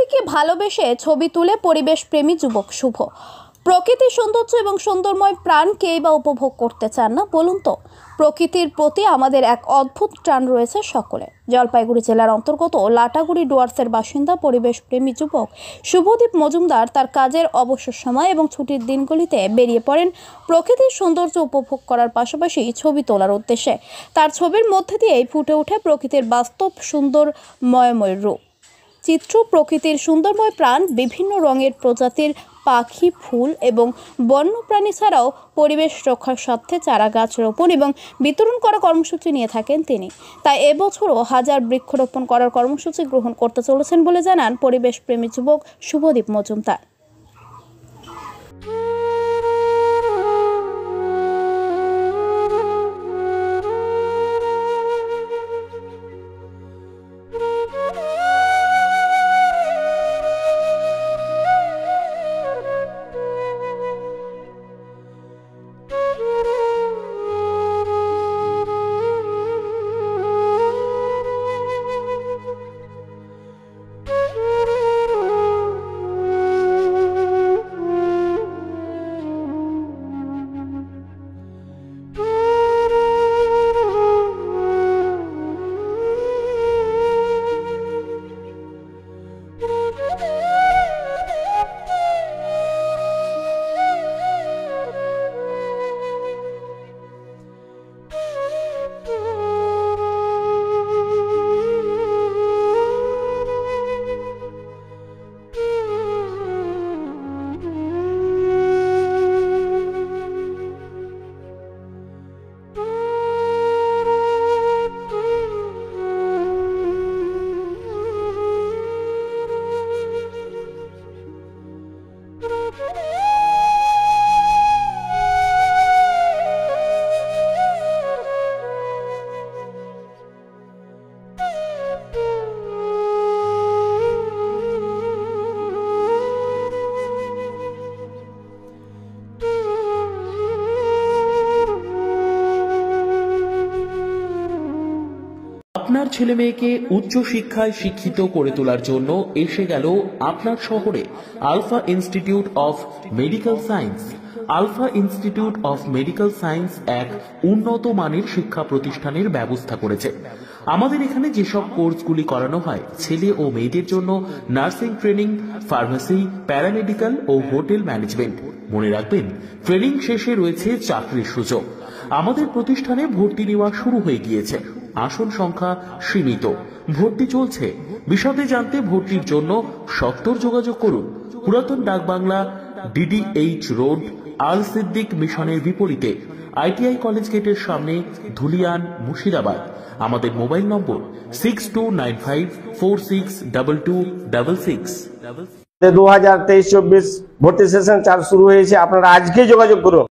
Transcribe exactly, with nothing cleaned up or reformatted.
প্রকৃতিকে ভালোবেসে ছবি তুলে পরিবেশ প্রেমী যুবক শুভ। প্রকৃতির সৌন্দর্য এবং সুন্দরময় প্রাণ কেই বা উপভোগ করতে চান না বলুন তো? প্রকৃতির প্রতি আমাদের এক অদ্ভুত টান রয়েছে সকলে। জলপাইগুড়ি জেলার অন্তর্গত লাটাগুড়ি ডুয়ার্সের বাসিন্দা পরিবেশ প্রেমী যুবক শুভদীপ মজুমদার তার কাজের অবসর সময় এবং ছুটির দিনগুলিতে বেরিয়ে পড়েন প্রকৃতির সৌন্দর্য উপভোগ করার পাশাপাশি ছবি তোলার উদ্দেশ্যে। তার ছবির মধ্যে দিয়েই ফুটে ওঠে প্রকৃতির বাস্তব সুন্দর ময়ময় রূপ চিত্র, প্রকৃতির সুন্দরময় প্রাণ, বিভিন্ন রঙের প্রজাতির পাখি, ফুল এবং বন্যপ্রাণী ছাড়াও পরিবেশ রক্ষার স্বার্থে চারা গাছ রোপণ এবং বিতরণ করা কর্মসূচি নিয়ে থাকেন তিনি। তাই এবছরও হাজার বৃক্ষরোপণ করার কর্মসূচি গ্রহণ করতে চলেছেন বলে জানান পরিবেশ প্রেমী যুবক শুভদীপ মজুমদার। আপনার ছেলে মেয়েকে উচ্চ শিক্ষায় শিক্ষিত করে তোলার জন্য এসে গেল আপনার শহরে Alpha institute of medical science. Alpha institute of medical science এক উন্নত মানের শিক্ষা প্রতিষ্ঠানের ব্যবস্থা করেছে। আমাদের এখানে যেসব কোর্সগুলি করানো হয়, ছেলে ও মেয়েদের জন্য নার্সিং ট্রেনিং, ফার্মেসি, প্যারামেডিক্যাল ও হোটেল ম্যানেজমেন্ট। মনে রাখবেন, ট্রেনিং শেষে রয়েছে চাকরির সুযোগ। আমাদের প্রতিষ্ঠানে ভর্তি নেওয়া শুরু হয়ে গিয়েছে। আসন সংখ্যা সীমিত, ভর্তি চলছে। বিশদে জানতে ভর্তির জন্য সত্তর যোগাযোগ করুন। পুরাতন ডাকবাংলা, ডিডিএইচ রোড, আল সিদ্দিক মিশনের বিপরীতে, আইটিআই কলেজ গেটের সামনে, ধুলিয়ান, মুর্শিদাবাদ। আমাদের mobile number six two nine five four six double two double six. দু হাজার তেইশ চব্বিশ ভর্তি সেশন চালু শুরু হয়েছে, আপনারা আজকে যোগাযোগ করুন।